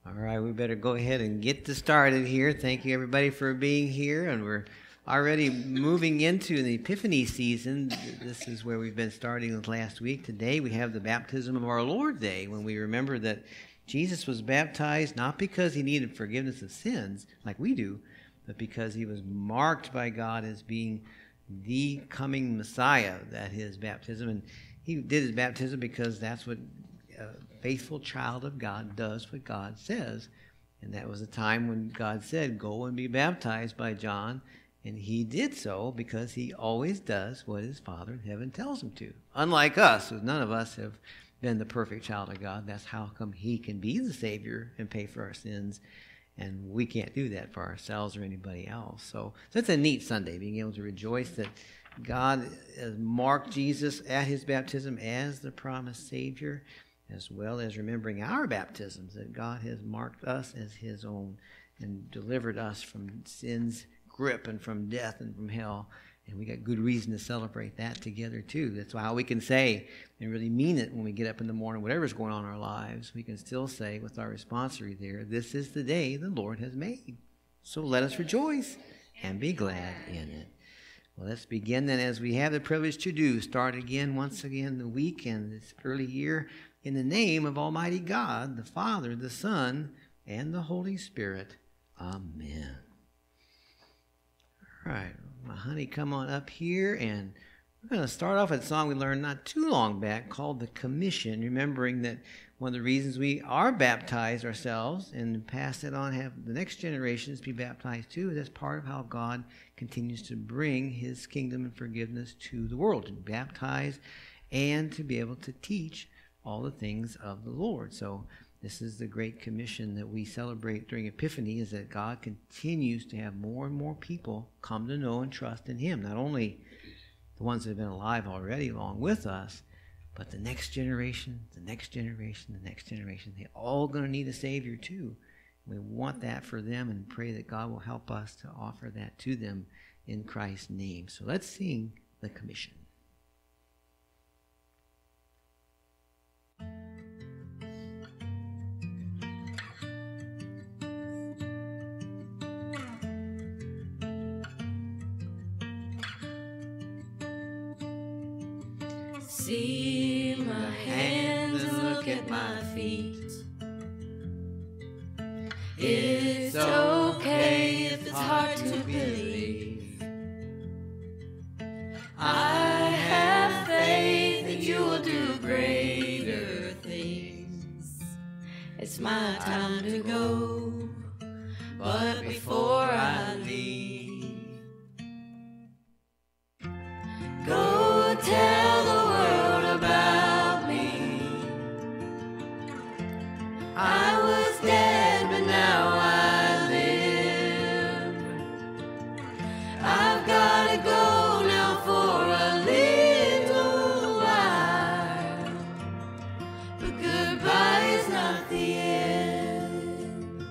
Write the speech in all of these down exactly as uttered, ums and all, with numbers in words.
All right, we better go ahead and get this started here. Thank you, everybody, for being here. And we're already moving into the Epiphany season. This is where we've been starting with last week. Today we have the baptism of our Lord Day, when we remember that Jesus was baptized not because he needed forgiveness of sins, like we do, but because he was marked by God as being the coming Messiah at his baptism. And he did his baptism because that's what a faithful child of God does, what God says. And that was a time when God said, go and be baptized by John. And he did so because he always does what his Father in heaven tells him to. Unlike us, who none of us have been the perfect child of God. That's how come he can be the Savior and pay for our sins. And we can't do that for ourselves or anybody else. So that's a neat Sunday, being able to rejoice that God has marked Jesus at his baptism as the promised Savior, as well as remembering our baptisms, that God has marked us as his own and delivered us from sin's grip and from death and from hell. And we got good reason to celebrate that together too. That's how we can say and really mean it when we get up in the morning, whatever's going on in our lives, we can still say with our responsory there, this is the day the Lord has made. So let us rejoice and be glad in it. Well, let's begin then, as we have the privilege to do, start again once again the week and this early year in the name of Almighty God, the Father, the Son, and the Holy Spirit. Amen. All right, my honey, come on up here, and we're going to start off with a song we learned not too long back called The Commission, remembering that one of the reasons we are baptized ourselves and pass it on, have the next generations be baptized too, is that's part of how God continues to bring his kingdom and forgiveness to the world, to be baptized and to be able to teach all the things of the Lord. So this is the Great Commission that we celebrate during Epiphany, is that God continues to have more and more people come to know and trust in him. Not only the ones that have been alive already along with us, but the next generation, the next generation, the next generation. They're all going to need a Savior too. We want that for them and pray that God will help us to offer that to them in Christ's name. So let's sing The Commission. See my hands and look at my feet. It's okay if it's hard to believe. I have faith that you will do greater things. It's my time to go, but before I leave, go tell the world about me. I was dead, but now I live. I've got to go now for a little while, but goodbye is not the end.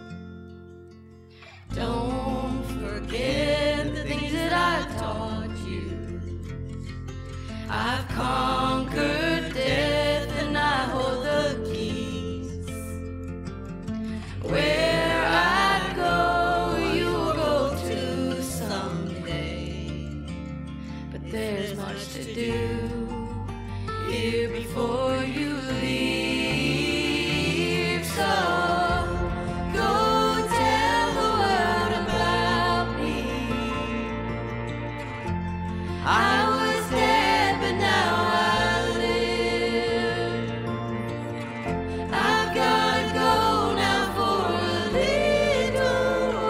Don't forget the things that I've taught you. I've conquered death and I hold the keys. Where I go, you'll go to someday. But there's much to do here before you leave. So go tell the world about me. I was dead, but now I live. I've got to go now for a little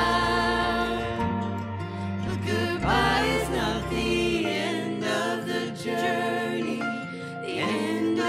while, but goodbye is not the end of the journey, the end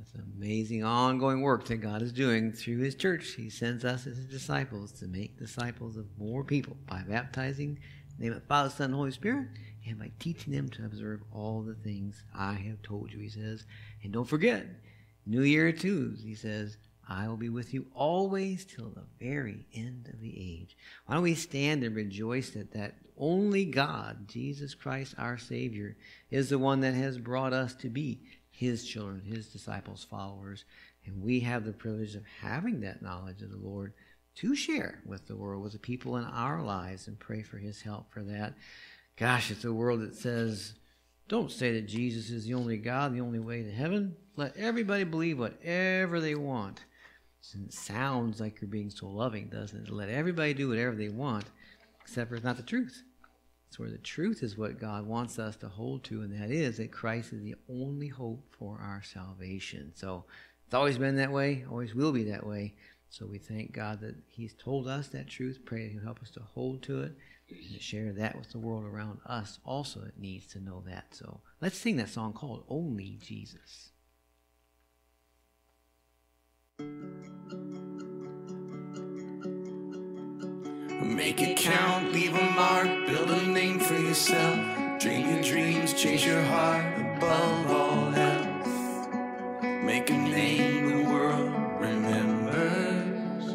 It's an amazing ongoing work that God is doing through his church. He sends us as his disciples to make disciples of more people by baptizing in the name of the Father, Son, and Holy Spirit, and by teaching them to observe all the things I have told you, he says. And don't forget, New Year too, he says, I will be with you always till the very end of the age. Why don't we stand and rejoice that that only God, Jesus Christ, our Savior, is the one that has brought us to be his children, his disciples, followers. And we have the privilege of having that knowledge of the Lord to share with the world, with the people in our lives, and pray for his help for that. Gosh, it's a world that says, don't say that Jesus is the only God, the only way to heaven. Let everybody believe whatever they want. And it sounds like you're being so loving, doesn't it? Let everybody do whatever they want, except for it's not the truth. It's where the truth is what God wants us to hold to, and that is that Christ is the only hope for our salvation. So it's always been that way, always will be that way. So we thank God that he's told us that truth. Pray that he'll help us to hold to it and to share that with the world around us also that needs to know that. So let's sing that song called Only Jesus. Make it count, leave a mark, build a name for yourself. Dream your dreams, chase your heart above all else. Make a name the world remembers.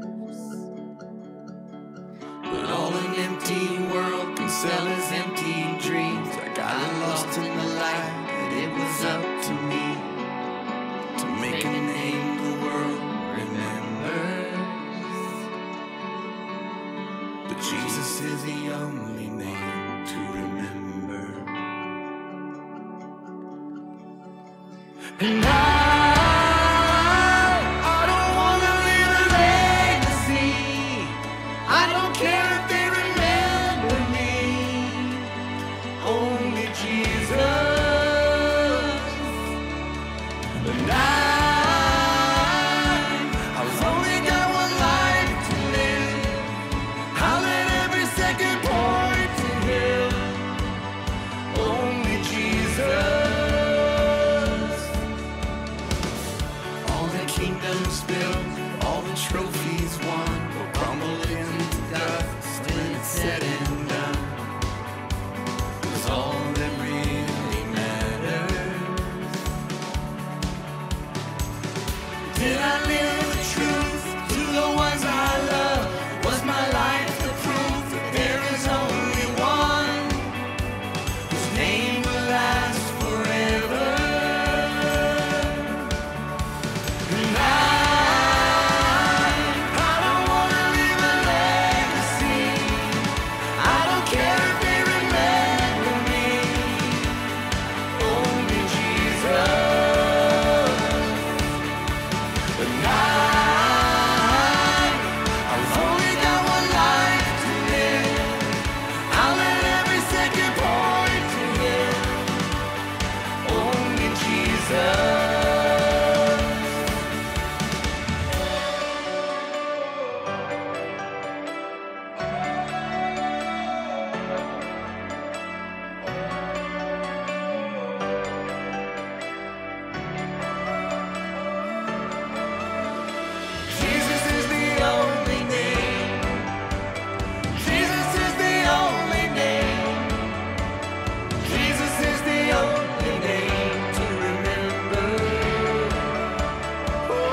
But all an empty world can sell is empty dreams. I got lost in the light, and it was up to me to make a name the world remembers. But Jesus is the only name to remember. And I, I don't want to leave a legacy. I don't care if they remember me. Only Jesus. And I, I've only got one life to live. I'll let every second point to him. Only Jesus. All the kingdoms built, all the trophies won, will crumble into dust when it's said and done. 'Cause all that really matters. Did I live the truth to the ones I love? Was my life the proof that there is only one whose name will last forever? And I, I don't want to leave a legacy. I don't care if they remember me. Only Jesus. And I, I've only got one life to live. I'll let every second point to him. Only Jesus. Jesus is the only name. Jesus is the only name. Jesus is the only name to remember. Oh,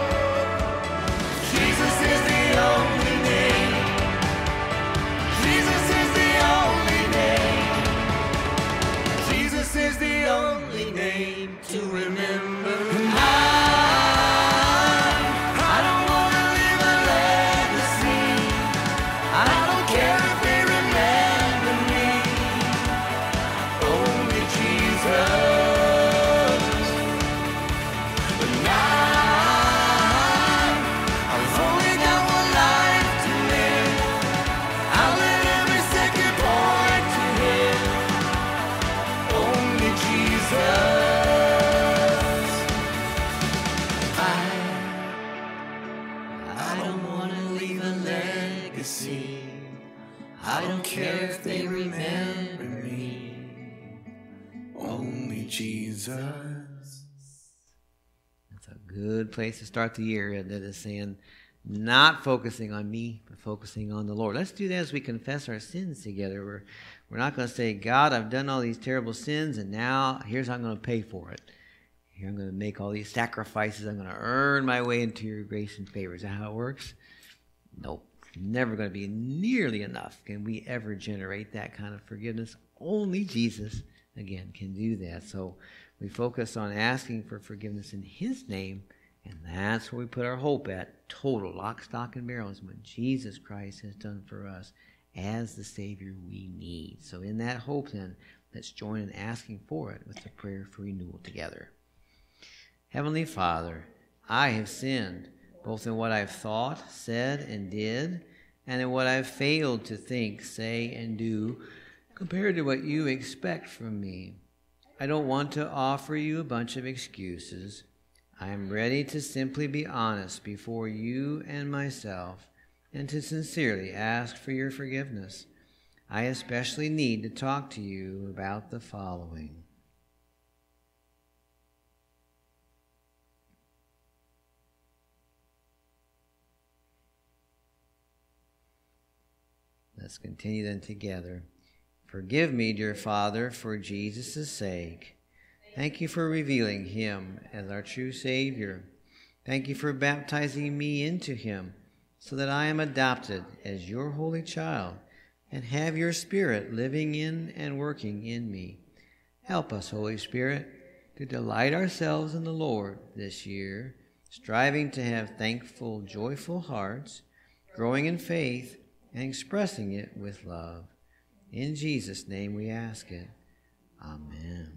Jesus is the only name. Jesus is the only name. Jesus is the only name to remember. And I, I don't want to leave a legacy. I don't care if they remember me. Only Jesus. But now I've only got one life to live. I'll let every second point to him. Only Jesus. I, I don't want to leave a legacy. I don't care if they remember me. Only Jesus. It's a good place to start the year. That is saying, not focusing on me, but focusing on the Lord. Let's do that as we confess our sins together. We're, we're not going to say, God, I've done all these terrible sins, and now here's how I'm going to pay for it. Here I'm going to make all these sacrifices. I'm going to earn my way into your grace and favor. Is that how it works? Nope. Never going to be nearly enough. Can we ever generate that kind of forgiveness? Only Jesus, again, can do that. So we focus on asking for forgiveness in his name, and that's where we put our hope at. Total lock, stock, and barrel is what Jesus Christ has done for us as the Savior we need. So in that hope, then, let's join in asking for it with the prayer for renewal together. Heavenly Father, I have sinned, both in what I've thought, said, and did, and in what I've failed to think, say, and do, compared to what you expect from me. I don't want to offer you a bunch of excuses. I am ready to simply be honest before you and myself, and to sincerely ask for your forgiveness. I especially need to talk to you about the following. Let's continue then together. Forgive me, dear Father, for Jesus' sake. Thank you for revealing him as our true Savior. Thank you for baptizing me into him so that I am adopted as your holy child and have your Spirit living in and working in me. Help us, Holy Spirit, to delight ourselves in the Lord this year, striving to have thankful, joyful hearts, growing in faith, and expressing it with love. In Jesus' name we ask it. Amen.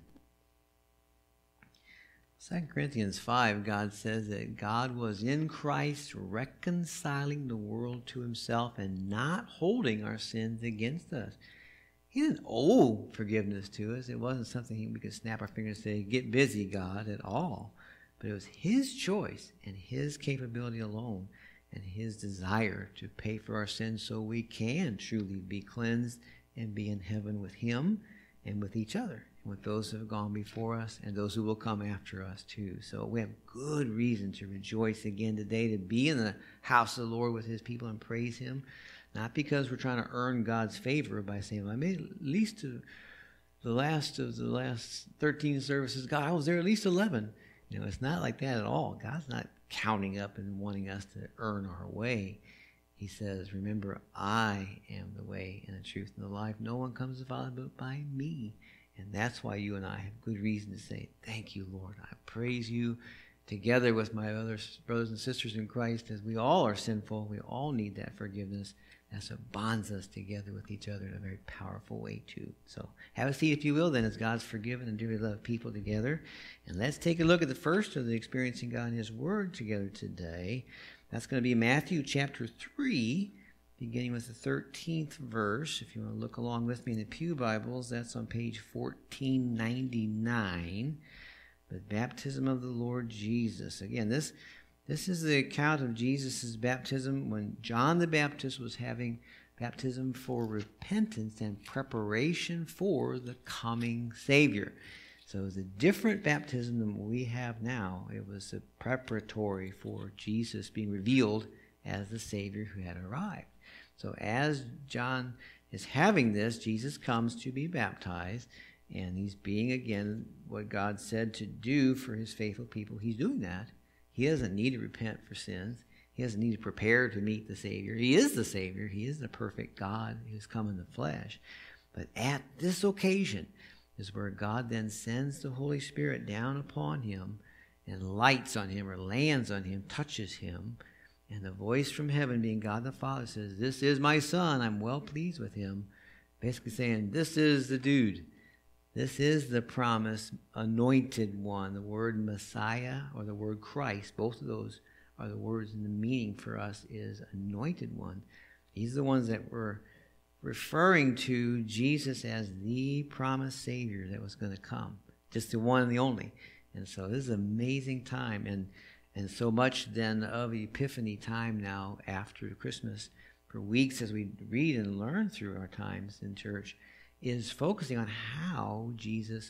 Second Corinthians five, God says that God was in Christ reconciling the world to himself and not holding our sins against us. He didn't owe forgiveness to us. It wasn't something we could snap our fingers and say, get busy, God, at all. But it was his choice and his capability alone and his desire to pay for our sins so we can truly be cleansed and be in heaven with him and with each other, and with those who have gone before us and those who will come after us too. So we have good reason to rejoice again today, to be in the house of the Lord with his people and praise him, not because we're trying to earn God's favor by saying, well, I made at least to the last of the last thirteen services, God, I was there at least eleven. You know, it's not like that at all. God's not counting up and wanting us to earn our way. He says, remember, I am the way and the truth and the life. No one comes to the Father but by me. And that's why you and I have good reason to say, thank you, Lord. I praise you together with my other brothers and sisters in Christ, as we all are sinful. We all need that forgiveness. That's what bonds us together with each other in a very powerful way, too. So have a seat, if you will, then, as God's forgiven and dearly loved people together. And let's take a look at the first of the Experiencing God in his Word together today. That's going to be Matthew chapter three, beginning with the thirteenth verse. If you want to look along with me in the Pew Bibles, that's on page fourteen ninety-nine. The baptism of the Lord Jesus. Again, this, this is the account of Jesus' baptism when John the Baptist was having baptism for repentance and preparation for the coming Savior. So it was a different baptism than we have now. It was a preparatory for Jesus being revealed as the Savior who had arrived. So as John is having this, Jesus comes to be baptized, and he's being, again, what God said to do for his faithful people. He's doing that. He doesn't need to repent for sins. He doesn't need to prepare to meet the Savior. He is the Savior. He is the perfect God who has come in the flesh. But at this occasion is where God then sends the Holy Spirit down upon him and lights on him or lands on him, touches him. And the voice from heaven, being God the Father, says, this is my Son. I'm well pleased with him. Basically saying, this is the dude. This is the promised anointed one. The word Messiah or the word Christ, both of those are the words, and the meaning for us is anointed one. These are the ones that were referring to Jesus as the promised Savior that was going to come. Just the one and the only. And so this is an amazing time. And, and so much then of Epiphany time now after Christmas, for weeks as we read and learn through our times in church, is focusing on how Jesus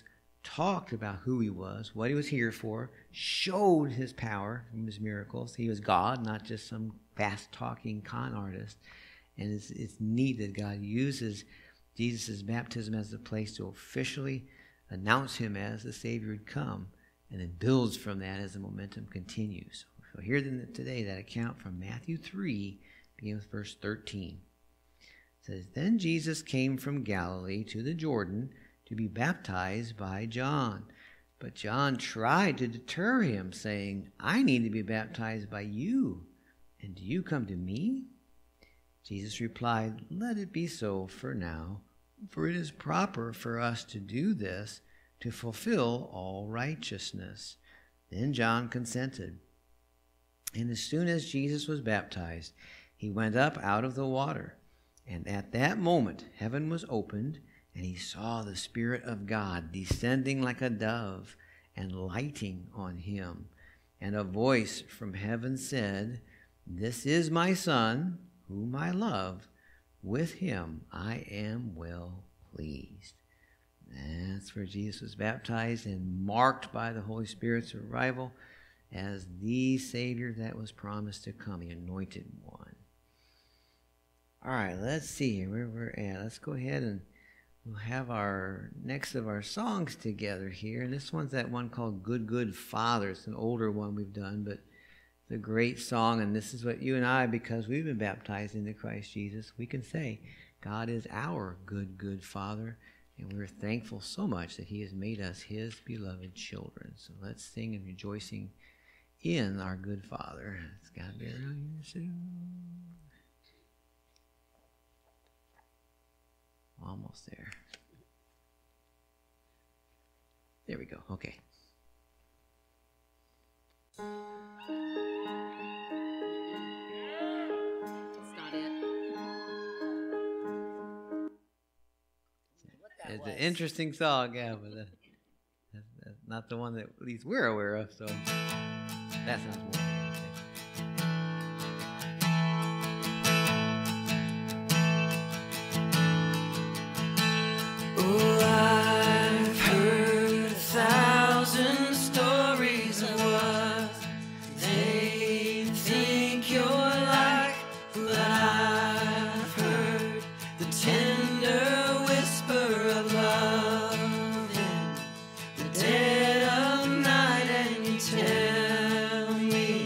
talked about who he was, what he was here for, showed his power from his miracles. He was God, not just some fast-talking con artist. And it's, it's neat that God uses Jesus' baptism as a place to officially announce him as the Savior who'd come, and then builds from that as the momentum continues. So here today, that account from Matthew three, beginning with verse thirteen. It says, Then Jesus came from Galilee to the Jordan to be baptized by John. But John tried to deter him, saying, I need to be baptized by you, and do you come to me? Jesus replied, Let it be so for now, for it is proper for us to do this, to fulfill all righteousness. Then John consented. And as soon as Jesus was baptized, he went up out of the water. And at that moment heaven was opened, and he saw the Spirit of God descending like a dove and lighting on him. And a voice from heaven said, This is my Son, whom I love. With him I am well pleased. That's where Jesus was baptized and marked by the Holy Spirit's arrival as the Savior that was promised to come, the anointed one. All right, let's see where we're at. Let's go ahead and we'll have our next of our songs together here. And this one's that one called Good, Good Father. It's an older one we've done, but it's a great song. And this is what you and I, because we've been baptized into Christ Jesus, we can say, God is our good, good Father. And we're thankful so much that he has made us his beloved children. So let's sing and rejoicing in our good Father. It's got to be around here soon. Almost there. There we go. Okay. That's not it. It's an interesting song, yeah, but uh, that's, that's not the one that at least we're aware of, so that sounds more. Oh, I've heard a thousand stories of what they think you're like, but I've heard the tender whisper of love in the dead of night, and you tell me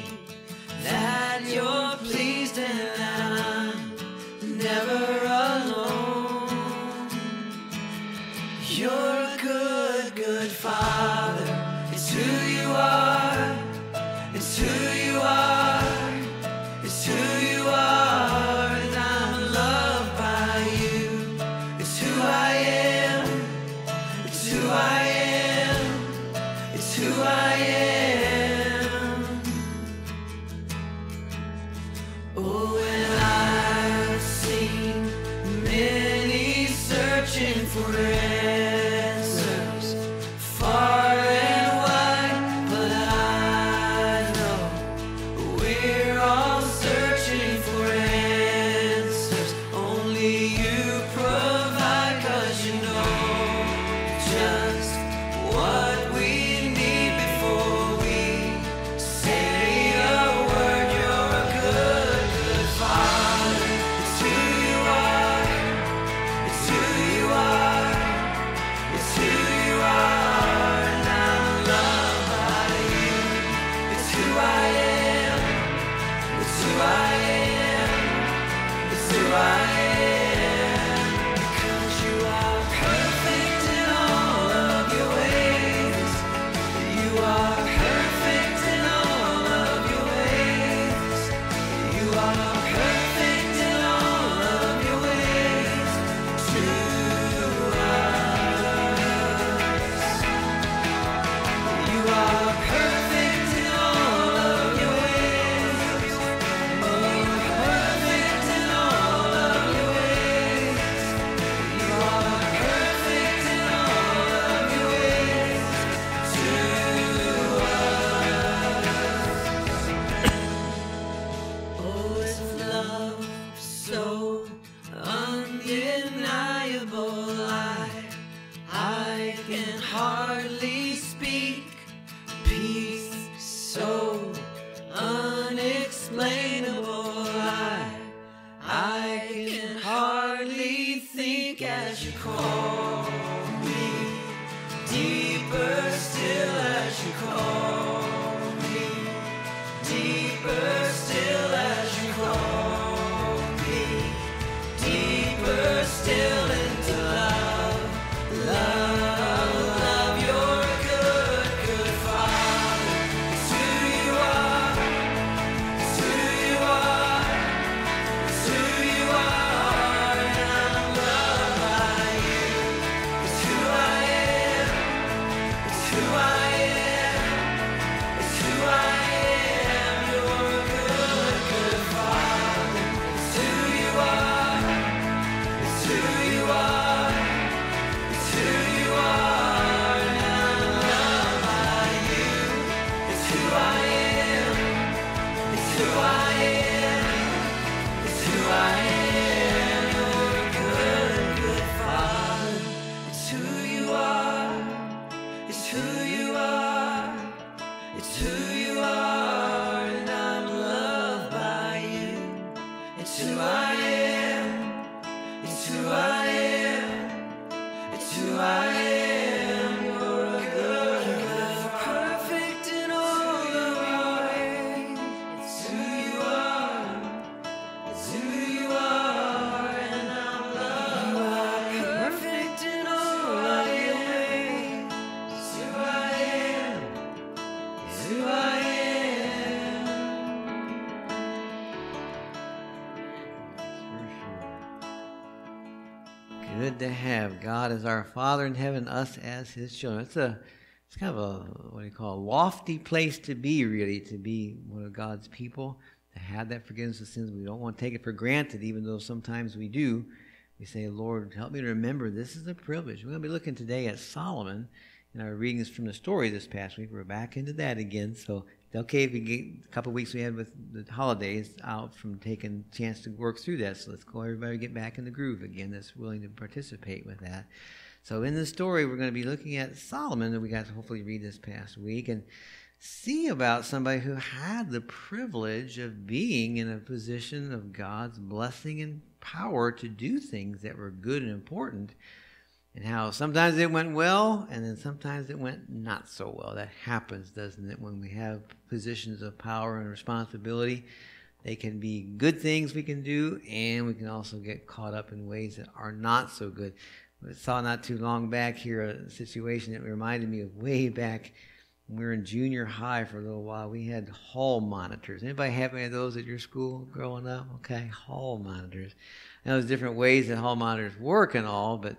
Good to have God as our Father in heaven, us as His children. It's a, it's kind of a, what do you call, a lofty place to be, really, to be one of God's people, to have that forgiveness of sins. We don't want to take it for granted, even though sometimes we do. We say, Lord, help me to remember this is a privilege. We're going to be looking today at Solomon in our readings from the story this past week. We're back into that again, so it's okay if we get a couple of weeks we had with the holidays out from taking a chance to work through that. So let's go, everybody, get back in the groove again that's willing to participate with that. So in the story, we're going to be looking at Solomon that we got to hopefully read this past week and see about somebody who had the privilege of being in a position of God's blessing and power to do things that were good and important, and how sometimes it went well and then sometimes it went not so well. That happens, doesn't it, when we have positions of power and responsibility? They can be good things we can do, and we can also get caught up in ways that are not so good. I saw not too long back here a situation that reminded me of way back when we were in junior high for a little while. We had hall monitors. Anybody have any of those at your school growing up? Okay, hall monitors. I know there's different ways that hall monitors work and all, but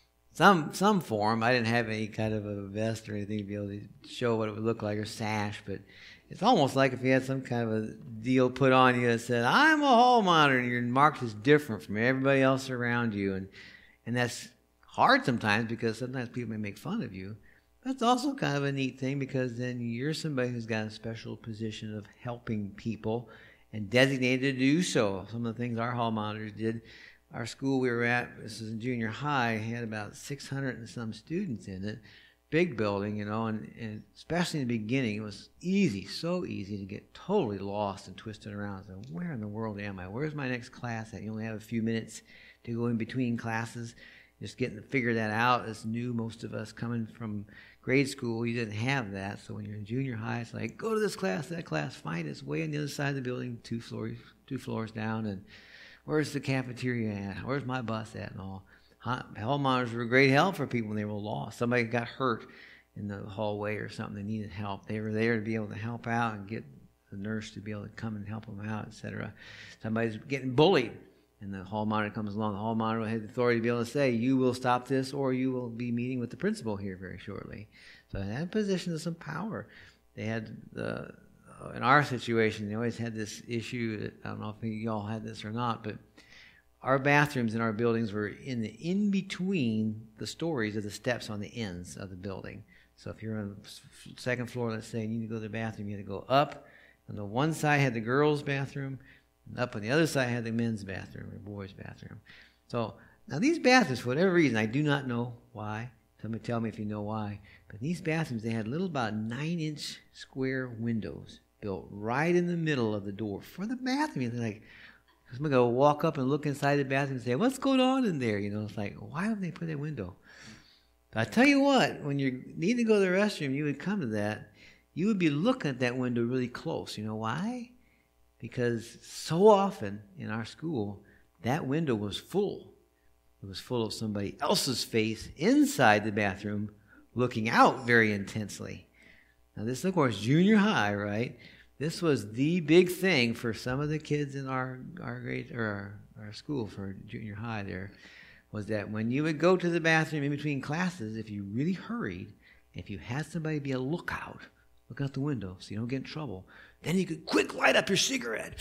some some form. I didn't have any kind of a vest or anything to be able to show what it would look like, or sash, but it's almost like if you had some kind of a deal put on you that said, I'm a hall monitor, and you're marked as different from everybody else around you. And, and that's hard sometimes, because sometimes people may make fun of you. That's also kind of a neat thing, because then you're somebody who's got a special position of helping people and designated to do so. Some of the things our hall monitors did. Our school we were at, this is in junior high, had about six hundred and some students in it. Big building, you know, and, and especially in the beginning, it was easy, so easy to get totally lost and twisted around. So where in the world am I? Where's my next class at? You only have a few minutes to go in between classes. Just getting to figure that out is new. Most of us coming from grade school, you didn't have that. So when you're in junior high, it's like, go to this class, that class, find it's way on the other side of the building, two floors, two floors down, and where's the cafeteria at? Where's my bus at? And all. Hall monitors were a great help for people when they were lost. Somebody got hurt in the hallway or something, they needed help. They were there to be able to help out and get the nurse to be able to come and help them out, et cetera. Somebody's getting bullied, and the hall monitor comes along. The hall monitor had the authority to be able to say, you will stop this, or you will be meeting with the principal here very shortly. So in that position of some power, they had the, uh, in our situation, they always had this issue that, I don't know if you all had this or not, but our bathrooms in our buildings were in the in between the stories of the steps on the ends of the building. So if you're on the second floor, let's say, and you need to go to the bathroom, you had to go up. On the one side had the girls' bathroom, and up on the other side had the men's bathroom or boys' bathroom. So now these bathrooms, for whatever reason, I do not know why. Somebody tell me if you know why. But these bathrooms, they had little about nine-inch square windows built right in the middle of the door for the bathroom. They're like, I'm going to walk up and look inside the bathroom and say, what's going on in there? You know, it's like, why would they put that window? But I tell you what, when you need to go to the restroom, you would come to that, you would be looking at that window really close. You know why? Because so often in our school, that window was full. It was full of somebody else's face inside the bathroom looking out very intensely. Now this, of course, junior high, right? This was the big thing for some of the kids in our our grade or our, our school for junior high there, was that when you would go to the bathroom in between classes, if you really hurried, if you had somebody be a lookout, look out the window so you don't get in trouble, then you could quick light up your cigarette.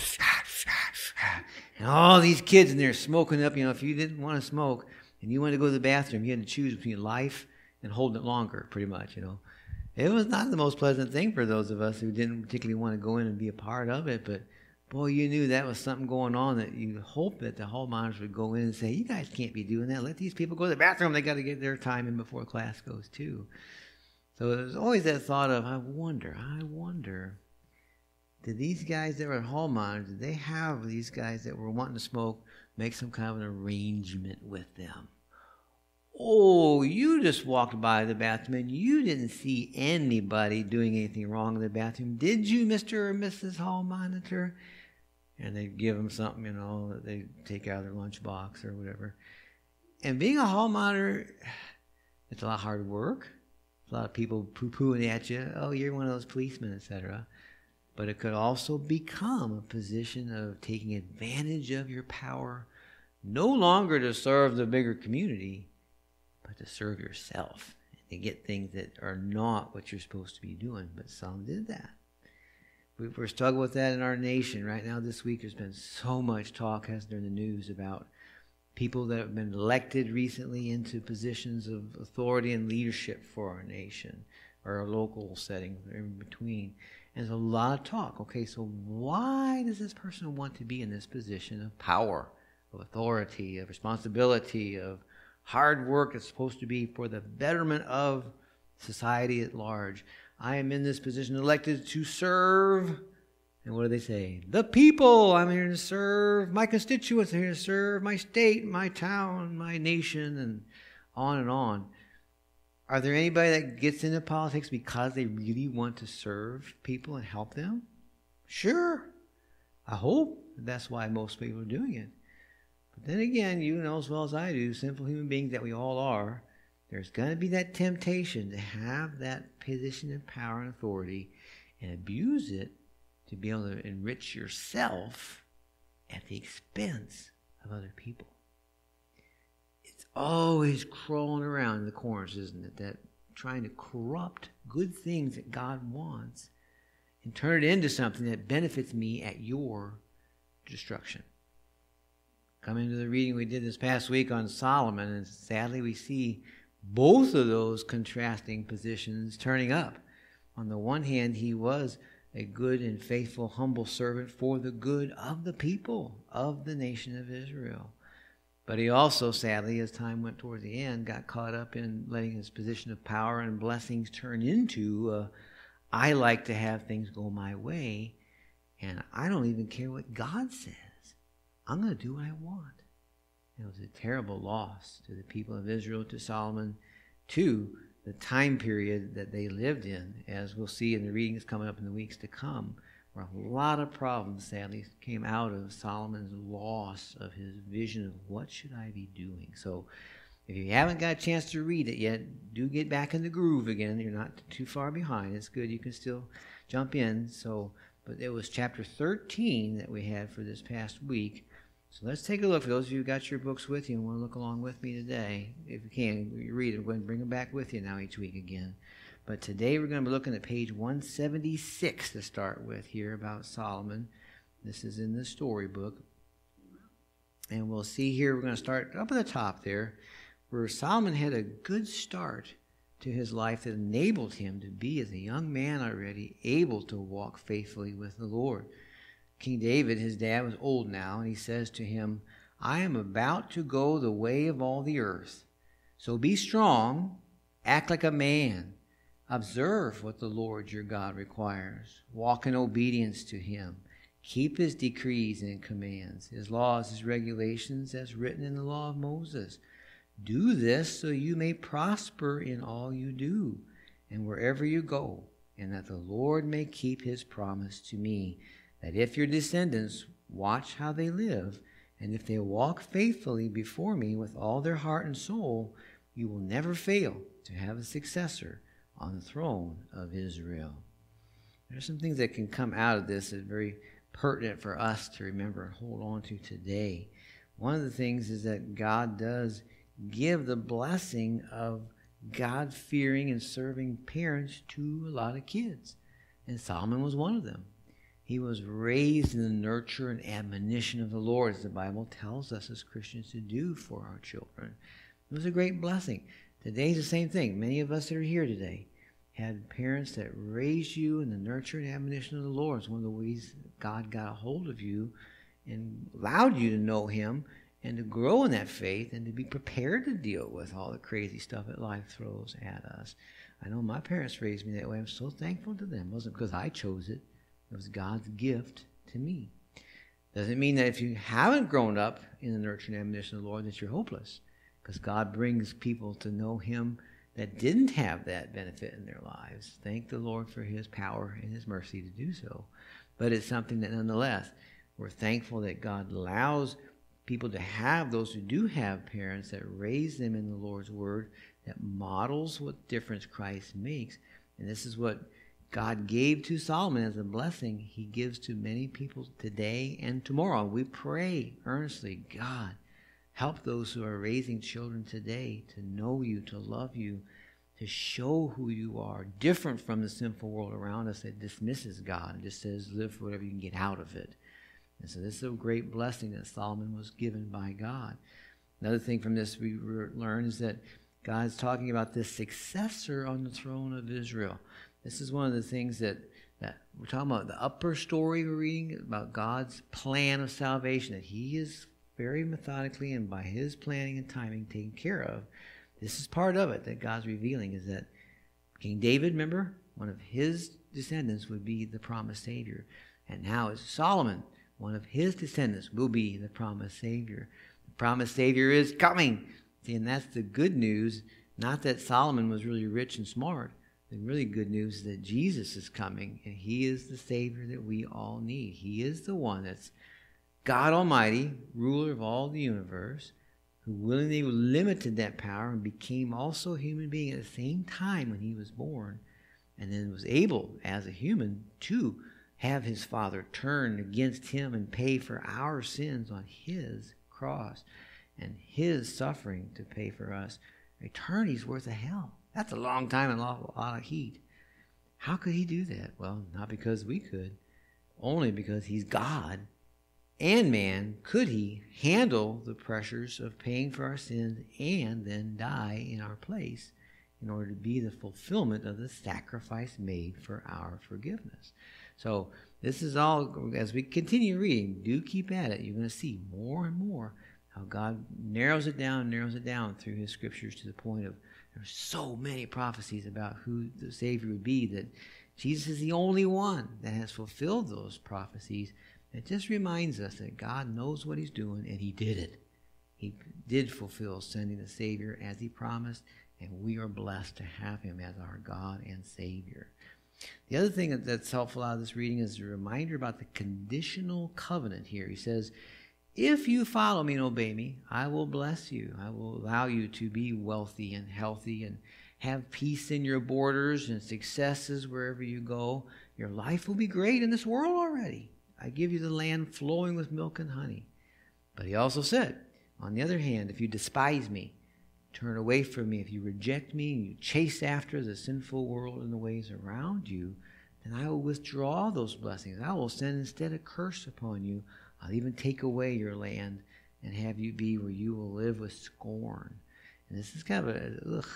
And all these kids in there smoking up, you know, if you didn't want to smoke and you wanted to go to the bathroom, you had to choose between life and holding it longer, pretty much, you know. It was not the most pleasant thing for those of us who didn't particularly want to go in and be a part of it, but boy, you knew that was something going on that you hope that the hall monitors would go in and say, you guys can't be doing that. Let these people go to the bathroom. They got to get their time in before class goes too. So there's always that thought of, I wonder, I wonder, did these guys that were at hall monitors, did they have these guys that were wanting to smoke make some kind of an arrangement with them? Oh, you just walked by the bathroom and you didn't see anybody doing anything wrong in the bathroom. Did you, Mister or Missus Hall Monitor? And they give them something, you know, that they take out of their lunchbox or whatever. And being a hall monitor, it's a lot of hard work. A lot of people poo-pooing at you. Oh, you're one of those policemen, et cetera. But it could also become a position of taking advantage of your power no longer to serve the bigger community, but to serve yourself and to get things that are not what you're supposed to be doing. But some did that. We're struggling with that in our nation right now. This week there's been so much talk, hasn't there, in the news about people that have been elected recently into positions of authority and leadership for our nation or a local setting in between. And there's a lot of talk. Okay, so why does this person want to be in this position of power, of authority, of responsibility, of hard work that's supposed to be for the betterment of society at large? I am in this position elected to serve. And what do they say? The people. I'm here to serve. My constituents are here to serve. My state, my town, my nation, and on and on. Are there anybody that gets into politics because they really want to serve people and help them? Sure. I hope that's why most people are doing it. But then again, you know as well as I do, simple human beings that we all are, there's going to be that temptation to have that position of power and authority and abuse it to be able to enrich yourself at the expense of other people. It's always crawling around in the corners, isn't it? That trying to corrupt good things that God wants and turn it into something that benefits me at your destruction. Coming to the reading we did this past week on Solomon, and sadly we see both of those contrasting positions turning up. On the one hand, he was a good and faithful, humble servant for the good of the people of the nation of Israel. But he also, sadly, as time went toward the end, got caught up in letting his position of power and blessings turn into, uh, I like to have things go my way, and I don't even care what God says. I'm going to do what I want. It was a terrible loss to the people of Israel, to Solomon, to the time period that they lived in, as we'll see in the readings coming up in the weeks to come, where a lot of problems, sadly, came out of Solomon's loss of his vision of what should I be doing. So if you haven't got a chance to read it yet, do get back in the groove again. You're not too far behind. It's good. You can still jump in. So, but it was chapter thirteen that we had for this past week. So let's take a look. For those of you who got your books with you and want to look along with me today, if you can, you read it. Go ahead and bring them back with you now each week again. But today we're going to be looking at page one seventy-six to start with here about Solomon. This is in the storybook. And we'll see here, we're going to start up at the top there, where Solomon had a good start to his life that enabled him to be, as a young man already, able to walk faithfully with the Lord. King David, his dad, was old now, and he says to him, I am about to go the way of all the earth. So be strong, act like a man. Observe what the Lord your God requires. Walk in obedience to him. Keep his decrees and commands, his laws, his regulations, as written in the law of Moses. Do this so you may prosper in all you do and wherever you go, and that the Lord may keep his promise to me, that if your descendants watch how they live, and if they walk faithfully before me with all their heart and soul, you will never fail to have a successor on the throne of Israel. There's some things that can come out of this that are very pertinent for us to remember and hold on to today. One of the things is that God does give the blessing of God-fearing and serving parents to a lot of kids. And Solomon was one of them. He was raised in the nurture and admonition of the Lord, as the Bible tells us as Christians to do for our children. It was a great blessing. Today's the same thing. Many of us that are here today had parents that raised you in the nurture and admonition of the Lord. It's one of the ways God got a hold of you and allowed you to know him and to grow in that faith and to be prepared to deal with all the crazy stuff that life throws at us. I know my parents raised me that way. I'm so thankful to them. It wasn't because I chose it. It was God's gift to me. Doesn't mean that if you haven't grown up in the nurture and admonition of the Lord that you're hopeless, because God brings people to know him that didn't have that benefit in their lives. Thank the Lord for his power and his mercy to do so. But it's something that nonetheless, we're thankful that God allows people to have, those who do have parents that raise them in the Lord's word, that models what difference Christ makes. And this is what God gave to Solomon as a blessing. He gives to many people today and tomorrow. We pray earnestly, God, Help those who are raising children today to know you, to love you, to show who you are, different from the sinful world around us that dismisses God and just says, live for whatever you can get out of it. And so this is a great blessing that Solomon was given by God. Another thing from this we learn is that God's talking about this successor on the throne of Israel. This is one of the things that, that we're talking about, the upper story we're reading about God's plan of salvation, that he is very methodically and by his planning and timing taken care of. This is part of it that God's revealing, is that King David, remember, one of his descendants would be the promised Savior. And now it's Solomon, one of his descendants will be the promised Savior. The promised Savior is coming. See, and that's the good news. Not that Solomon was really rich and smart. The really good news is that Jesus is coming, and he is the Savior that we all need. He is the one that's God Almighty, ruler of all the universe, who willingly limited that power and became also a human being at the same time when he was born, and then was able, as a human, to have his Father turn against him and pay for our sins on his cross and his suffering to pay for us. Eternity's worth of hell. That's a long time and a lot, a lot of heat. How could he do that? Well, not because we could, only because he's God and man. Could he handle the pressures of paying for our sins and then die in our place in order to be the fulfillment of the sacrifice made for our forgiveness? So this is all, as we continue reading, do keep at it. You're going to see more and more how God narrows it down, narrows it down through his scriptures to the point of there's so many prophecies about who the Savior would be that Jesus is the only one that has fulfilled those prophecies. It just reminds us that God knows what he's doing, and he did it. He did fulfill sending the Savior as he promised, and we are blessed to have him as our God and Savior. The other thing that's helpful out of this reading is a reminder about the conditional covenant here. He says, if you follow me and obey me, I will bless you. I will allow you to be wealthy and healthy and have peace in your borders and successes wherever you go. Your life will be great in this world already. I give you the land flowing with milk and honey. But he also said, on the other hand, if you despise me, turn away from me, if you reject me and you chase after the sinful world and the ways around you, then I will withdraw those blessings. I will send instead a curse upon you. I'll even take away your land and have you be where you will live with scorn. And this is kind of a, ugh,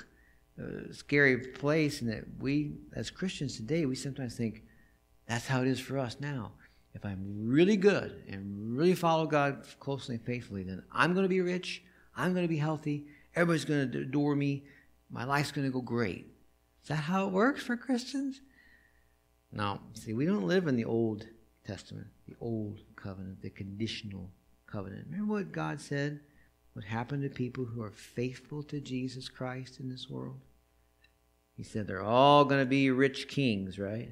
a scary place, in that we, as Christians today, we sometimes think that's how it is for us now. If I'm really good and really follow God closely and faithfully, then I'm going to be rich, I'm going to be healthy, everybody's going to adore me, my life's going to go great. Is that how it works for Christians? No. See, we don't live in the Old Testament, the Old Covenant, the conditional covenant. Remember what God said would happen to people who are faithful to Jesus Christ in this world? He said they're all going to be rich kings, right?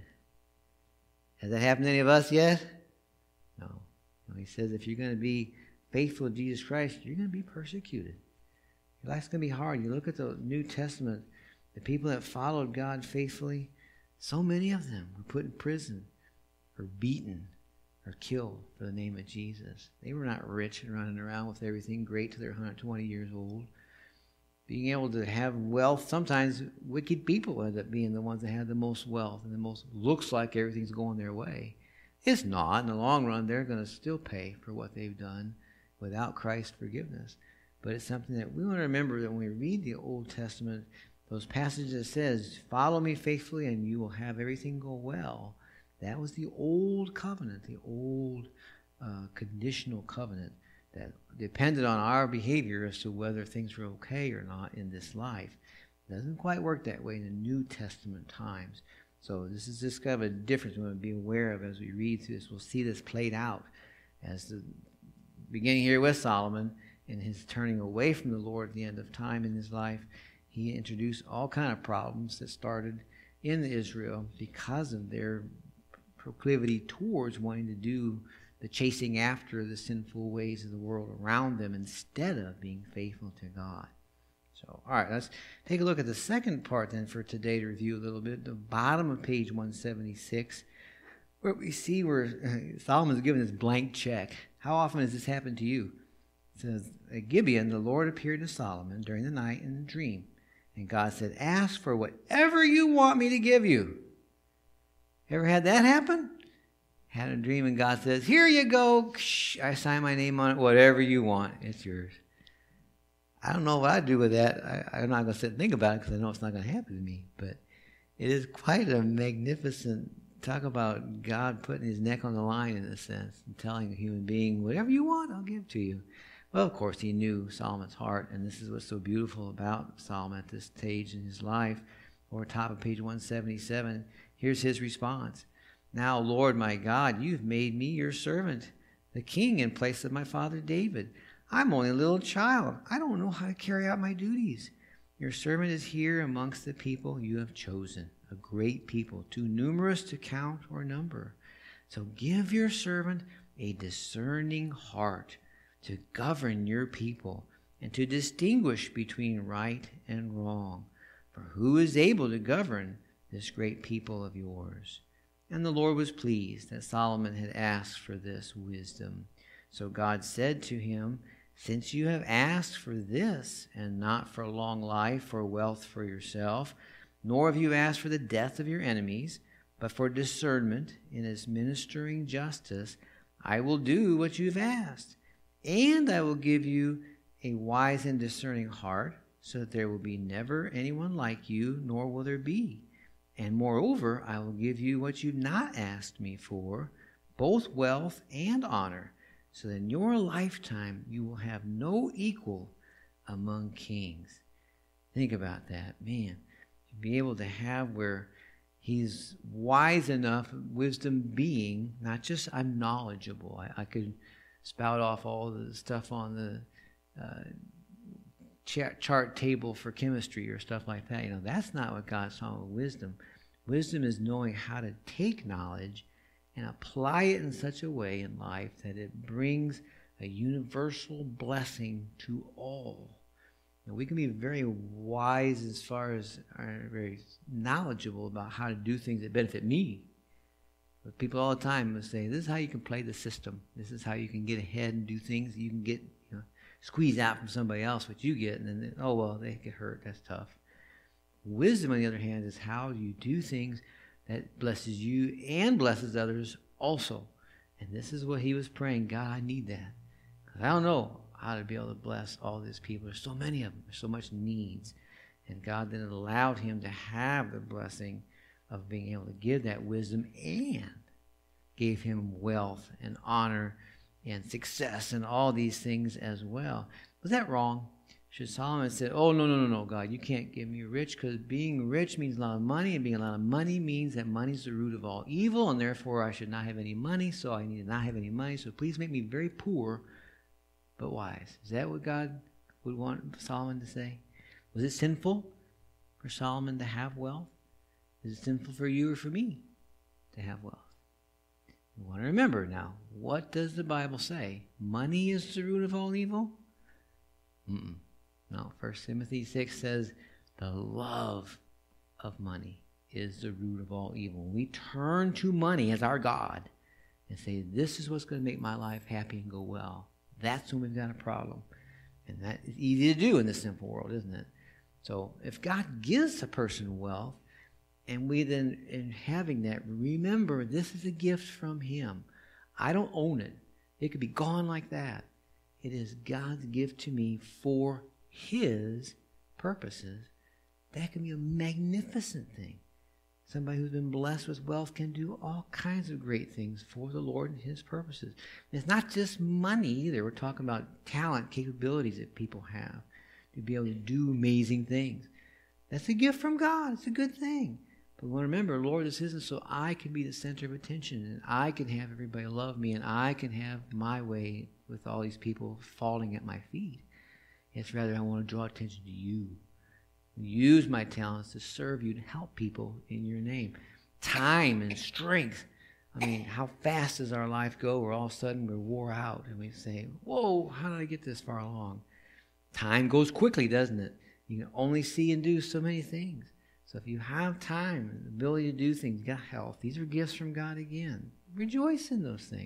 Has that happened to any of us yet? No. No. He says if you're going to be faithful to Jesus Christ, you're going to be persecuted. Your life's going to be hard. You look at the New Testament, the people that followed God faithfully, so many of them were put in prison or beaten or killed for the name of Jesus. They were not rich and running around with everything great till they're one hundred twenty years old. Being able to have wealth, sometimes wicked people end up being the ones that have the most wealth and the most looks like everything's going their way. It's not. In the long run, they're going to still pay for what they've done without Christ's forgiveness. But it's something that we want to remember, that when we read the Old Testament, those passages that says, follow me faithfully and you will have everything go well. That was the old covenant, the old uh, conditional covenant that depended on our behavior as to whether things were okay or not in this life. It doesn't quite work that way in the New Testament times. So this is just kind of a difference we want to be aware of as we read through this. We'll see this played out as the beginning here with Solomon and his turning away from the Lord at the end of time in his life. He introduced all kind of problems that started in Israel because of their proclivity towards wanting to do the chasing after the sinful ways of the world around them instead of being faithful to God. So, all right, let's take a look at the second part then for today to review a little bit. The bottom of page one seventy-six, where we see where Solomon's given this blank check. How often has this happened to you? It says, at Gibeon, the Lord appeared to Solomon during the night in a dream. And God said, ask for whatever you want me to give you. Ever had that happen? Had a dream and God says, here you go. I sign my name on it. Whatever you want, it's yours. I don't know what I'd do with that. I, I'm not going to sit and think about it because I know it's not going to happen to me. But it is quite a magnificent, talk about God putting his neck on the line in a sense and telling a human being, whatever you want, I'll give to you. Well, of course, he knew Solomon's heart, and this is what's so beautiful about Solomon at this stage in his life. Over top of page one seventy-seven, here's his response. Now, Lord my God, you've made me your servant, the king in place of my father David. I'm only a little child. I don't know how to carry out my duties. Your servant is here amongst the people you have chosen, a great people, too numerous to count or number. So give your servant a discerning heart to govern your people and to distinguish between right and wrong. For who is able to govern this great people of yours? And the Lord was pleased that Solomon had asked for this wisdom. So God said to him, since you have asked for this, and not for long life or wealth for yourself, nor have you asked for the death of your enemies, but for discernment in administering justice, I will do what you have asked. And I will give you a wise and discerning heart, so that there will be never anyone like you, nor will there be. And moreover, I will give you what you've not asked me for, both wealth and honor, so that in your lifetime you will have no equal among kings. Think about that. Man, to be able to have where he's wise enough, wisdom being, not just I'm knowledgeable. I, I could spout off all the stuff on the uh, chart, chart table for chemistry or stuff like that. You know, that's not what God's talking about wisdom. Wisdom is knowing how to take knowledge and apply it in such a way in life that it brings a universal blessing to all. Now, we can be very wise as far as are very knowledgeable about how to do things that benefit me. But people all the time will say, this is how you can play the system. This is how you can get ahead and do things you can get, you know, squeeze out from somebody else what you get, and then, they, oh, well, they get hurt. That's tough. Wisdom, on the other hand, is how you do things that blesses you and blesses others also. And this is what he was praying. God, I need that. Because I don't know how to be able to bless all these people. There's so many of them. There's so much needs. And God then allowed him to have the blessing of being able to give that wisdom, and gave him wealth and honor and success and all these things as well. Was that wrong? Should Solomon say, oh, no, no, no, no, God, you can't give me rich, because being rich means a lot of money, and being a lot of money means that money is the root of all evil, and therefore I should not have any money, so I need to not have any money, so please make me very poor but wise. Is that what God would want Solomon to say? Was it sinful for Solomon to have wealth? Is it sinful for you or for me to have wealth? You want to remember now, what does the Bible say? Money is the root of all evil? Mm-mm. No, First Timothy six says the love of money is the root of all evil. When we turn to money as our God and say, this is what's going to make my life happy and go well, that's when we've got a problem. And that is easy to do in this simple world, isn't it? So if God gives a person wealth, and we then, in having that, remember this is a gift from him. I don't own it. It could be gone like that. It is God's gift to me for his purposes. That can be a magnificent thing. Somebody who's been blessed with wealth can do all kinds of great things for the Lord and his purposes. And it's not just money either. We're talking about talent, capabilities that people have to be able to do amazing things. That's a gift from God. It's a good thing. But we want to remember, Lord, this isn't so I can be the center of attention, and I can have everybody love me, and I can have my way with all these people falling at my feet. It's rather I want to draw attention to you. Use my talents to serve you, to help people in your name. Time and strength. I mean, how fast does our life go where all of a sudden we're wore out and we say, whoa, how did I get this far along? Time goes quickly, doesn't it? You can only see and do so many things. So if you have time and the ability to do things, you got health, these are gifts from God again. Rejoice in those things.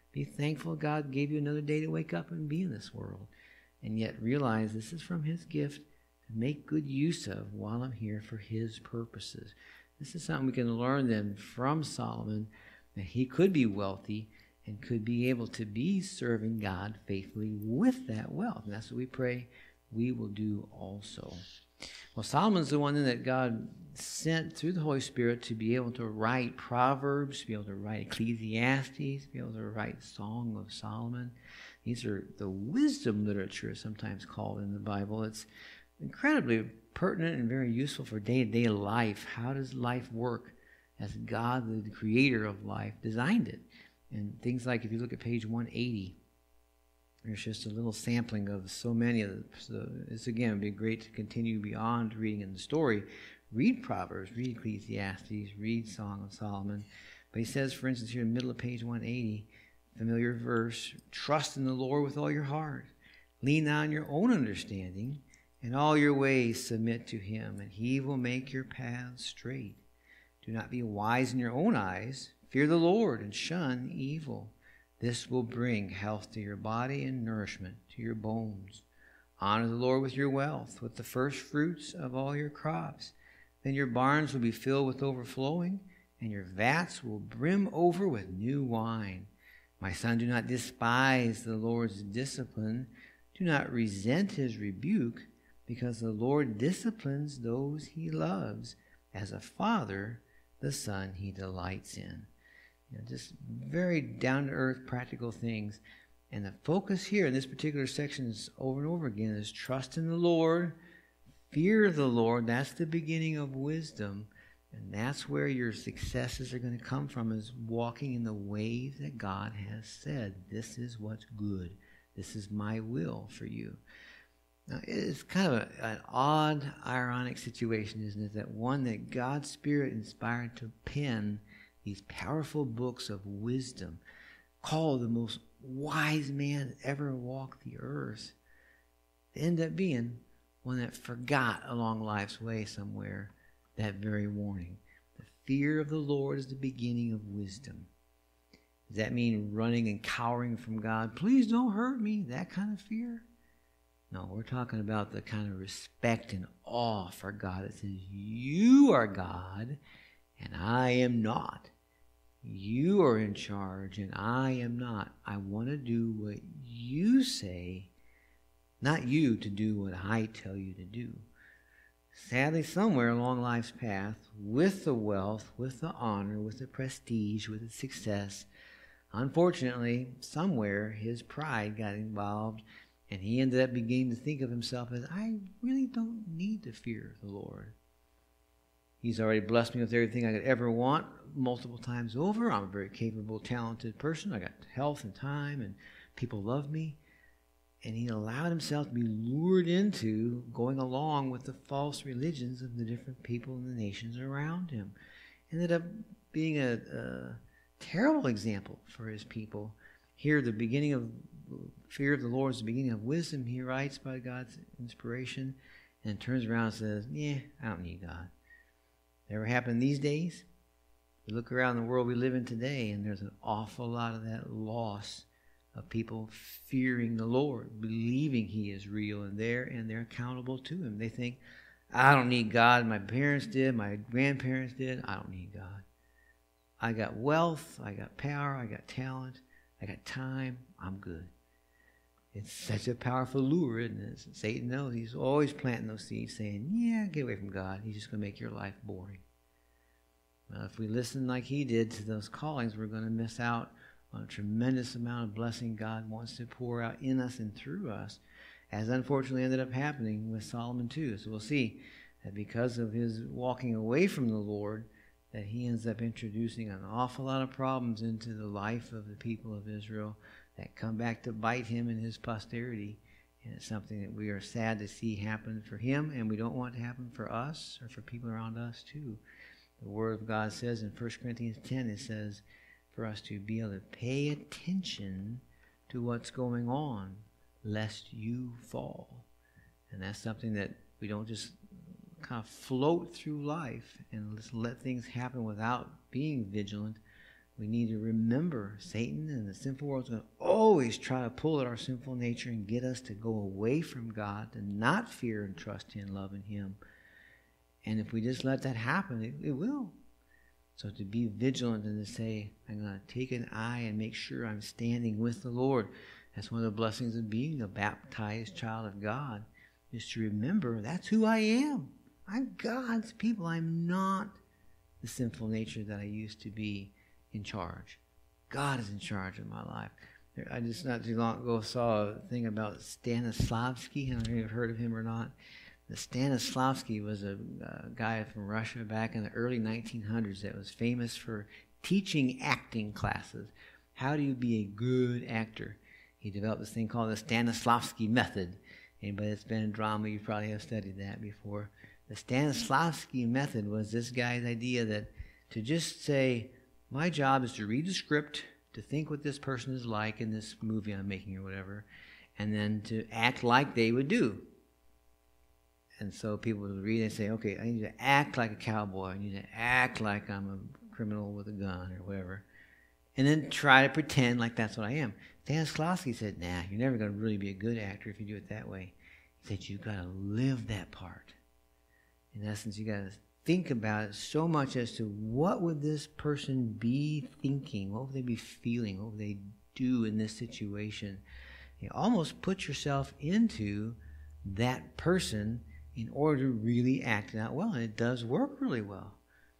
Be thankful God gave you another day to wake up and be in this world. And yet realize this is from his gift to make good use of while I'm here for his purposes. This is something we can learn then from Solomon, that he could be wealthy and could be able to be serving God faithfully with that wealth. And that's what we pray we will do also. Well, Solomon's the one then that God sent through the Holy Spirit to be able to write Proverbs, to be able to write Ecclesiastes, to be able to write Song of Solomon. These are the wisdom literature, sometimes called in the Bible. It's incredibly pertinent and very useful for day-to-day life. How does life work as God, the creator of life, designed it? And things like, if you look at page one eighty, there's just a little sampling of so many of them. So it's, again, would be great to continue beyond reading in the story. Read Proverbs, read Ecclesiastes, read Song of Solomon. But he says, for instance, here in the middle of page one eighty, familiar verse, trust in the Lord with all your heart. Lean not on your own understanding. In all your ways submit to him, and he will make your paths straight. Do not be wise in your own eyes. Fear the Lord and shun evil. This will bring health to your body and nourishment to your bones. Honor the Lord with your wealth, with the first fruits of all your crops. Then your barns will be filled with overflowing, and your vats will brim over with new wine. My son, do not despise the Lord's discipline. Do not resent his rebuke, because the Lord disciplines those he loves. As a father, the son he delights in. You know, just very down-to-earth practical things. And the focus here in this particular section is over and over again is trust in the Lord, fear the Lord. That's the beginning of wisdom. And that's where your successes are going to come from, is walking in the ways that God has said. This is what's good. This is my will for you. Now, it's kind of a, an odd, ironic situation, isn't it? That one that God's Spirit inspired to pen these powerful books of wisdom, called the most wise man that ever walked the earth, end up being one that forgot along life's way somewhere that very warning. The fear of the Lord is the beginning of wisdom. Does that mean running and cowering from God? Please don't hurt me. That kind of fear? No, we're talking about the kind of respect and awe for God that says, you are God and I am not. You are in charge and I am not. I want to do what you say, not you to do what I tell you to do. Sadly, somewhere along life's path, with the wealth, with the honor, with the prestige, with the success, unfortunately, somewhere his pride got involved, and he ended up beginning to think of himself as, I really don't need to fear the Lord. He's already blessed me with everything I could ever want multiple times over. I'm a very capable, talented person. I got health and time, and people love me. And he allowed himself to be lured into going along with the false religions of the different people and the nations around him. Ended up being a, a terrible example for his people. Here, the beginning of fear of the Lord is the beginning of wisdom, he writes by God's inspiration, and turns around and says, yeah, I don't need God. Ever happen these days? You look around the world we live in today, and there's an awful lot of that loss of people fearing the Lord, believing he is real and there, and they're accountable to him. They think, I don't need God. My parents did. My grandparents did. I don't need God. I got wealth. I got power. I got talent. I got time. I'm good. It's such a powerful lure, isn't it? Satan knows. He's always planting those seeds saying, yeah, get away from God. He's just going to make your life boring. Well, if we listen like he did to those callings, we're going to miss out on a tremendous amount of blessing God wants to pour out in us and through us, as unfortunately ended up happening with Solomon too. So we'll see that because of his walking away from the Lord, that he ends up introducing an awful lot of problems into the life of the people of Israel that come back to bite him and his posterity. And it's something that we are sad to see happen for him, and we don't want to happen for us or for people around us too. The Word of God says in First Corinthians ten, it says for us to be able to pay attention to what's going on, lest you fall. And that's something that we don't just kind of float through life and just let things happen without being vigilant. We need to remember Satan and the sinful world is going to always try to pull at our sinful nature and get us to go away from God, to not fear and trust Him, love in Him. And if we just let that happen, it, it will. So to be vigilant and to say, I'm going to take an eye and make sure I'm standing with the Lord. That's one of the blessings of being a baptized child of God, is to remember that's who I am. I'm God's people. I'm not the sinful nature that I used to be in charge. God is in charge of my life. I just not too long ago saw a thing about Stanislavski. I don't know if you've heard of him or not. The Stanislavski was a, a guy from Russia back in the early nineteen hundreds that was famous for teaching acting classes. How do you be a good actor? He developed this thing called the Stanislavski method. Anybody that's been in drama, you probably have studied that before. The Stanislavski method was this guy's idea that to just say, my job is to read the script, to think what this person is like in this movie I'm making or whatever, and then to act like they would do. And so people would read and say, okay, I need to act like a cowboy. I need to act like I'm a criminal with a gun or whatever. And then try to pretend like that's what I am. Stanislavski said, nah, you're never going to really be a good actor if you do it that way. He said, you've got to live that part. In essence, you got to think about it so much as to what would this person be thinking? What would they be feeling? What would they do in this situation? You almost put yourself into that person in order to really act it out well. And it does work really well.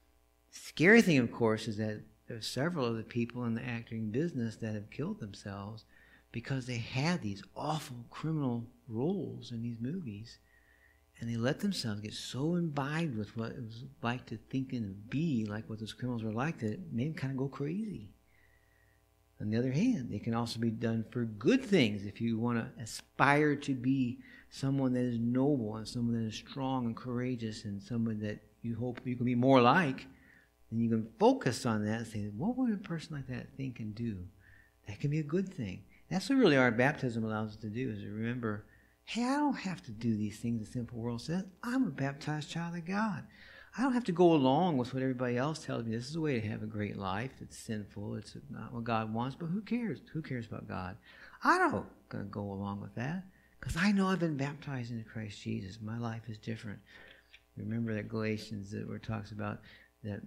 The scary thing, of course, is that there are several of the people in the acting business that have killed themselves because they had these awful criminal roles in these movies. And they let themselves get so imbibed with what it was like to think and be like what those criminals were like that it made them kind of go crazy. On the other hand, it can also be done for good things. If you want to aspire to be someone that is noble and someone that is strong and courageous and someone that you hope you can be more like, then you can focus on that and say, what would a person like that think and do? That can be a good thing. That's what really our baptism allows us to do, is to remember, hey, I don't have to do these things the simple world says. I'm a baptized child of God. I don't have to go along with what everybody else tells me. This is a way to have a great life. It's sinful. It's not what God wants, but who cares? Who cares about God? I don't going to go along with that because I know I've been baptized into Christ Jesus. My life is different. Remember that Galatians that where it talks about that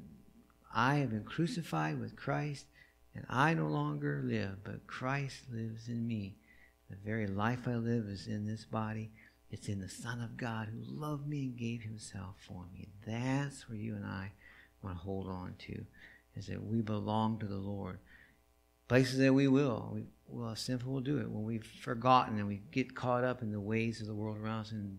I have been crucified with Christ, and I no longer live, but Christ lives in me. The very life I live is in this body. It's in the Son of God who loved me and gave himself for me. That's where you and I want to hold on to, is that we belong to the Lord. Places that we will. We, well, sinful will do it. When we've forgotten and we get caught up in the ways of the world around us and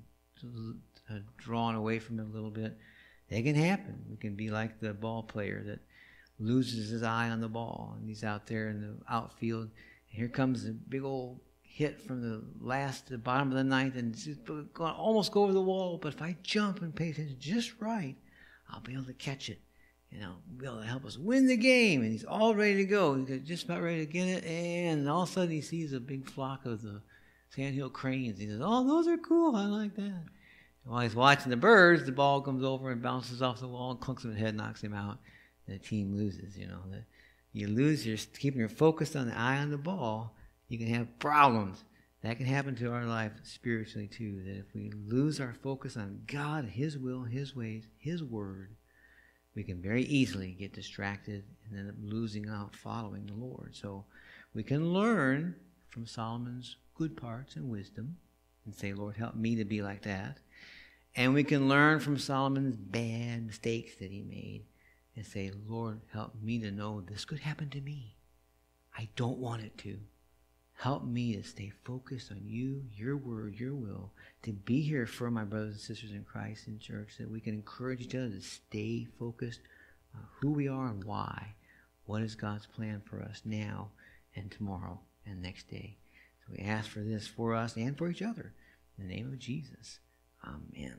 uh, drawn away from it a little bit, that can happen. We can be like the ball player that loses his eye on the ball, and he's out there in the outfield, and here comes a big old hit from the last to the bottom of the ninth, and it's just going to almost go over the wall, but if I jump and pay attention just right, I'll be able to catch it, and I'll be able to help us win the game. And he's all ready to go. He's just about ready to get it, and all of a sudden he sees a big flock of the sandhill cranes. He says, oh, those are cool. I like that. While he's watching the birds, the ball comes over and bounces off the wall and clunks him in the head, knocks him out, and the team loses. You know, that you lose your keeping your focus on the eye on the ball, you can have problems. That can happen to our life spiritually too. That if we lose our focus on God, His will, His ways, His word, we can very easily get distracted and end up losing out following the Lord. So we can learn from Solomon's good parts and wisdom and say, Lord, help me to be like that. And we can learn from Solomon's bad mistakes that he made and say, Lord, help me to know this could happen to me. I don't want it to. Help me to stay focused on you, your word, your will, to be here for my brothers and sisters in Christ in church, that we can encourage each other to stay focused on who we are and why. What is God's plan for us now and tomorrow and next day? So we ask for this for us and for each other. In the name of Jesus. Amen.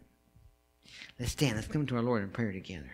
Let's stand. Let's come to our Lord in prayer together.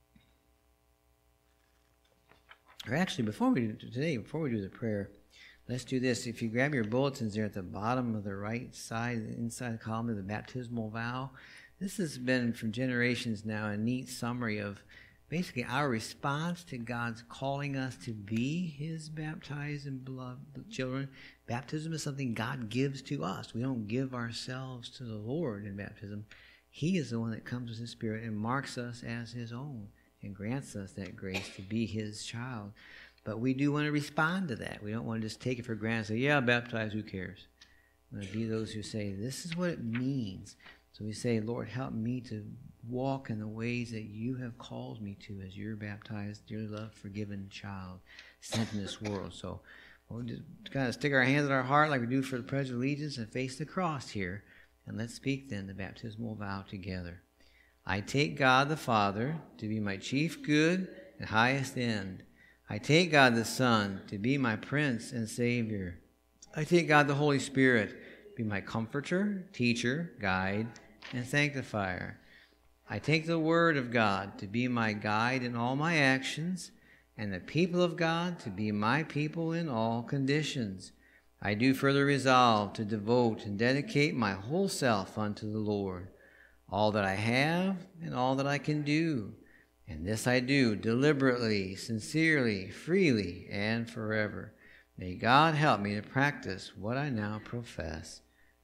Or actually, before we do today, before we do the prayer, let's do this. If you grab your bulletins there at the bottom of the right side, inside the column of the baptismal vow, this has been from generations now a neat summary of basically our response to God's calling us to be his baptized and beloved children. Baptism is something God gives to us. We don't give ourselves to the Lord in baptism. He is the one that comes with his Spirit and marks us as his own and grants us that grace to be his child. But we do want to respond to that. We don't want to just take it for granted and say, yeah, baptized, who cares? We want to be those who say, this is what it means. So we say, Lord, help me to walk in the ways that you have called me to as your baptized, dearly loved, forgiven child sent in this world. So we'll just kind of stick our hands in our heart like we do for the Pledge of Allegiance and face the cross here. And let's speak then the baptismal vow together. I take God the Father to be my chief good and highest end. I take God the Son to be my Prince and Savior. I take God the Holy Spirit to be my comforter, teacher, guide, and sanctifier. I take the Word of God to be my guide in all my actions, and the people of God to be my people in all conditions. I do further resolve to devote and dedicate my whole self unto the Lord, all that I have and all that I can do. And this I do deliberately, sincerely, freely, and forever. May God help me to practice what I now profess.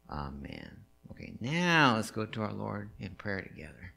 Amen. Okay, now let's go to our Lord in prayer together.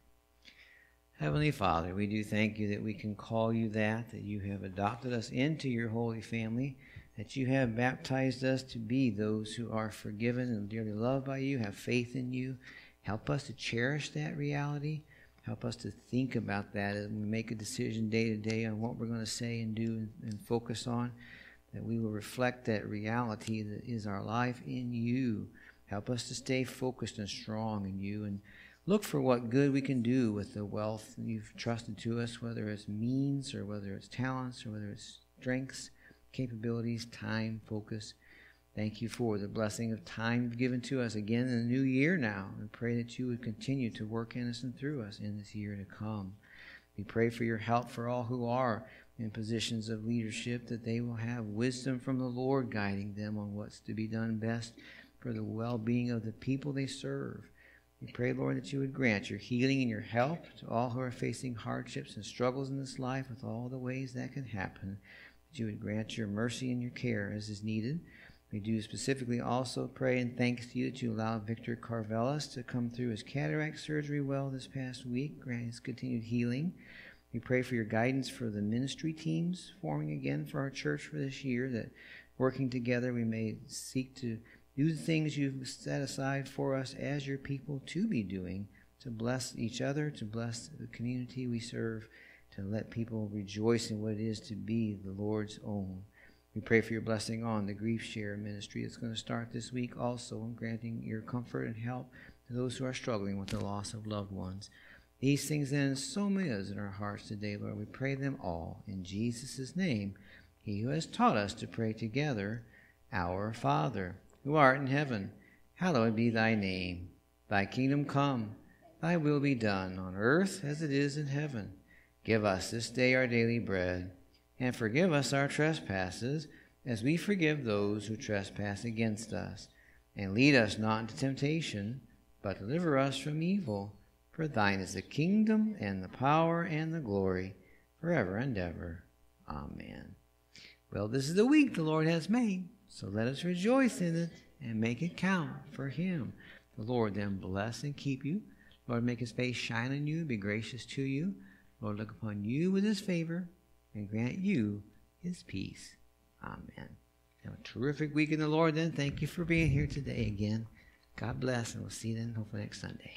Heavenly Father, we do thank you that we can call you that, that you have adopted us into your holy family, that you have baptized us to be those who are forgiven and dearly loved by you, have faith in you. Help us to cherish that reality. Help us to think about that as we make a decision day to day on what we're going to say and do and, and focus on, that we will reflect that reality that is our life in you. Help us to stay focused and strong in you and look for what good we can do with the wealth you've trusted to us, whether it's means or whether it's talents or whether it's strengths, capabilities, time, focus. Thank you for the blessing of time you've given to us again in the new year now, and pray that you would continue to work in us and through us in this year to come. We pray for your help for all who are in positions of leadership, that they will have wisdom from the Lord guiding them on what's to be done best for the well-being of the people they serve. We pray, Lord, that you would grant your healing and your help to all who are facing hardships and struggles in this life with all the ways that can happen, that you would grant your mercy and your care as is needed. We do specifically also pray and thanks to you that you allow Victor Carvelis to come through his cataract surgery well this past week, grant his continued healing. We pray for your guidance for the ministry teams forming again for our church for this year, that working together we may seek to do the things you've set aside for us as your people to be doing, to bless each other, to bless the community we serve, to let people rejoice in what it is to be the Lord's own. We pray for your blessing on the Grief Share ministry that's going to start this week also, and granting your comfort and help to those who are struggling with the loss of loved ones. These things then, and so many others in our hearts today, Lord, we pray them all in Jesus' name, he who has taught us to pray together, Our Father, who art in heaven, hallowed be thy name. Thy kingdom come, thy will be done on earth as it is in heaven. Give us this day our daily bread, and forgive us our trespasses, as we forgive those who trespass against us. And lead us not into temptation, but deliver us from evil. For thine is the kingdom, and the power, and the glory, forever and ever. Amen. Well, this is the week the Lord has made, so let us rejoice in it and make it count for him. The Lord then bless and keep you. Lord, make his face shine on you, be gracious to you. Lord, look upon you with his favor, and grant you his peace. Amen. Have a terrific week in the Lord then. Thank you for being here today again. God bless, and we'll see you then hopefully next Sunday.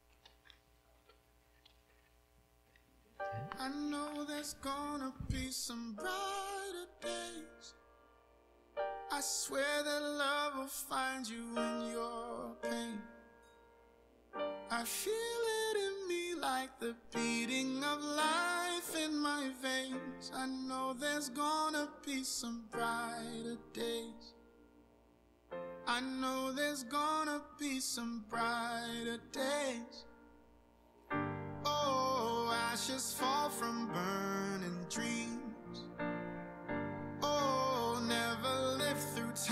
I know there's gonna be some brighter days. I swear that love will find you in your pain. I feel it in me like the beating of life in my veins. I know there's gonna be some brighter days. I know there's gonna be some brighter days. Oh, ashes fall from burning dreams. Oh, never live through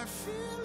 feel